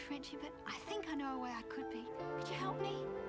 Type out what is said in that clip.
Frenchie, but I think I know a way I could be. Could you help me?